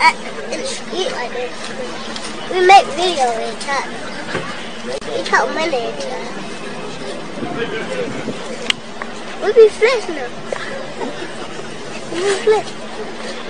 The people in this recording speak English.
in the street like this. We make videos in chat. We talk money in chat. We be flex now. We be flex.